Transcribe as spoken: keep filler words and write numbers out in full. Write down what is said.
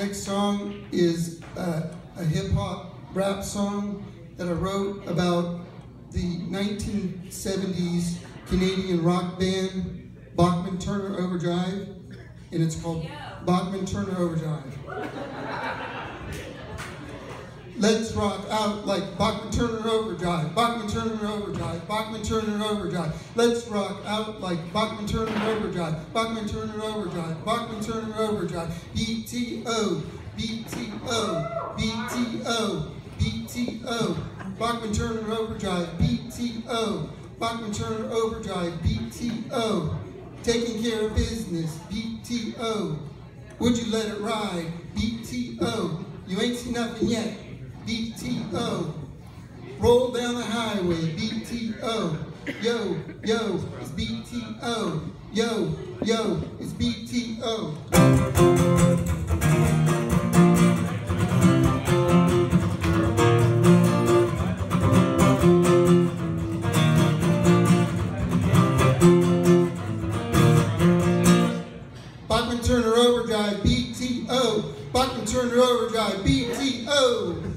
next song is uh, a hip-hop rap song that I wrote about the nineteen seventies Canadian rock band Bachman Turner Overdrive, and it's called Bachman Turner Overdrive. Let's rock out like Bachman Turner Overdrive, Bachman Turner Overdrive, Bachman Turner Overdrive. Let's rock out like Bachman Turner Overdrive, Bachman Turner Overdrive, Bachman Turner Overdrive. B T O, B T O, B T O, B T O. Bachman Turner Overdrive, B T O. Bachman Turner Overdrive, B T O. Taking care of business, B T O. Would you let it ride, B T O. You ain't seen nothing yet, B T O. Roll down the highway, B T O. Yo, yo, it's B T O. Yo, yo, it's B T O. Bachman Turner Overdrive, B T O. Bachman Turner Overdrive, B T O.